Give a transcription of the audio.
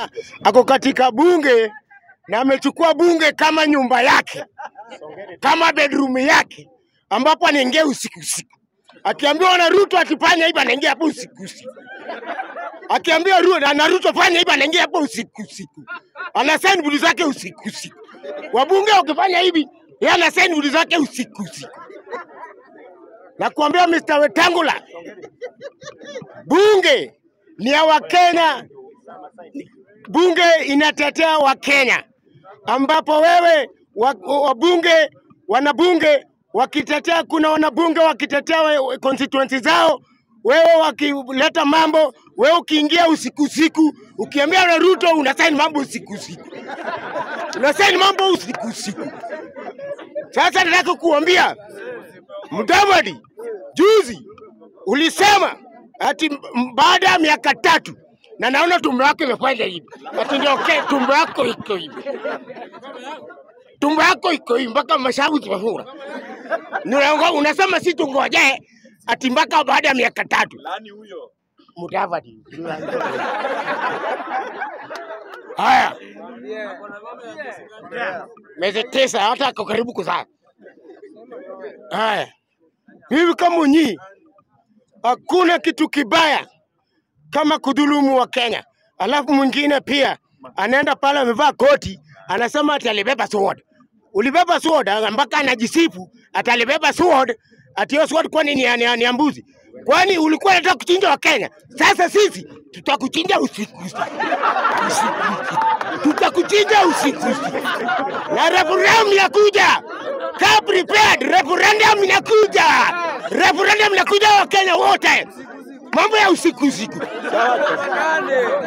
Ako katika bunge na amechukua bunge kama nyumba yake, kama bedroom yake, ambapo anaingia usiku. Akiambiwa na Ruto akifanya hivi anaingia hapo usiku. Akiambiwa Ruto fanya hivi anaingia hapo usiku. Anasaini budi zake usiku. Wabunge wakifanya hivi yeye anasaini budi zake usiku. Na kuambia Mr. Wetangula, bunge ni ya Wakenya. Bunge inatetea Wakenya, ambapo wewe wanabunge wakitetea, kuna wanabunge wakitetea constituency zao, wewe wakileta mambo, wewe ukiingia usiku, ukiambia na Ruto unasaini mambo usiku. Unasaini mambo usiku. Sasa nataka kuambia Mudavadi, juzi ulisema ati baada ya miaka 3 na naona tumbo yako imefanya hivi. Ati ndio tumbo yako iko hivi. Tumbo yako iko hivi mpaka mashavu zimefura. Unasema si tungoje ati mpaka baada ya miaka 3. Nani huyo? Mudavadi. Haya. Miezi 9 hata ako karibu kuzaa. Haya. Hivi kama nyinyi hakuna kitu kibaya kama kudhulumu wa Kenya. Alafu mwingine pia anaenda pale amevaa koti, anasema ati alibeba sword. Ulibeba sword mpaka anajisifu atalibeba sword, ati hiyo sword kwani ni mbuzi? Kwani ulikuwa unataka kuchinja wa Kenya? Sasa sisi tutakuchinja usiku. Tutakuchinja usiku. Na referendum inakuja. Ka prepared, referendum inakuja. Referendum inakuja wa Kenya wote. Mambo ya usiku.